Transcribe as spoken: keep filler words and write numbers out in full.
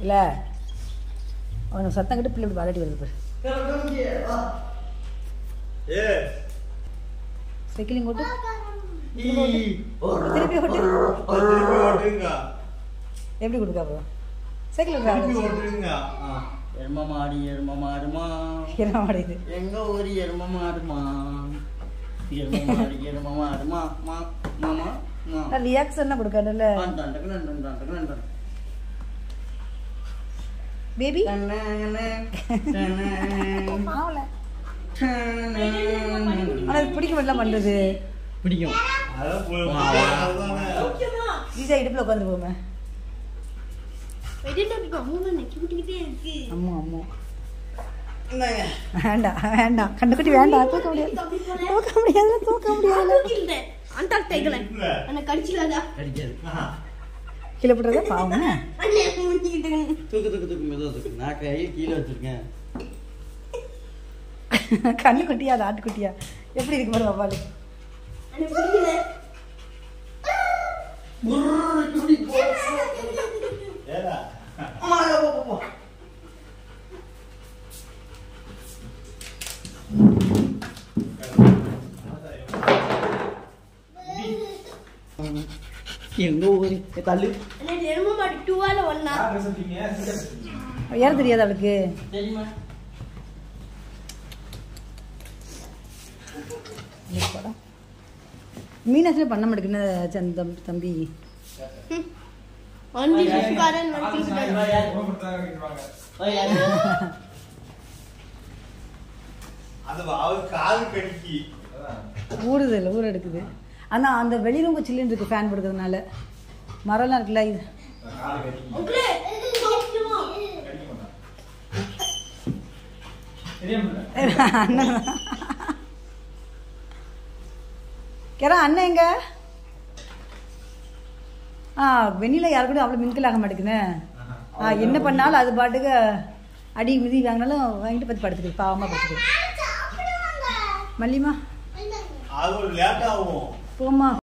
இல்ல அவனுக்கு சத்தம் கட்டு பிள்ளை இப்படி பாராட்டி வருது பாரு. சைக்கிளிங் ஓட்டு திருப்பி ஓட்டு எப்படி கொடுக்க அப்புறம் சைக்கிள் எரும மாடி எரும மாடுமா எரும மாடு எங்க ஒரு எரும மாடுமா எரும மாடி எரும மாடுமா மாமா ரியாக்ஷன் கொடுக்கணும்ல பேபி பிடிக்கும் எல்லாம் பண்றது பிடிக்கும் ஈஸியா இடுப்புல உட்காந்து போமே அம்மா அம்மா வேண்டாம் வேண்டாம் கண்டுக்குட்டி வேண்டாம் தூக்க முடியாது தூக்க முடியாது தூக்க முடியாது கீழே போடுறத பாவம் தூக்கு தூக்கு தூக்கு மெதுவா தூக்கு நான் கையை கீழே வச்சிருக்கேன் கண்ணு குட்டியா அது ஆட்டுக்குட்டியா எப்படி இருக்கு பாரு வவ்வாலு எங்க ஊரு தள்ளு ஏற தெரியாது அவளுக்கு தெரியுமா மீனாட்சி பண்ண மாட்டேங்குன்னு சந்தம் தம்பி ஊறுது இல்லை ஊர் எடுக்குது ஆனா அந்த வெளிரூம் சில்லுன்னு இருக்கு ஃபேன் போடுறதுனால மரம்லாம் இருக்குல்ல இது அண்ணன் கேரா அண்ணன் எங்க ஆ வெண்ணில யாரு கூட அவ்வளோ மின்கல் ஆக மாட்டேங்குன்னு ஆ என்ன பண்ணாலும் அது பாட்டுக்கு அடி மிதி வாங்கினாலும் வாங்கிட்டு பத்தி படுத்துக்கு பாவமா படுத்துக்கு மல்லிமா போமா